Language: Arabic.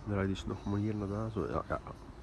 Dai, dici, noch mal hier, da, so, ja, ja.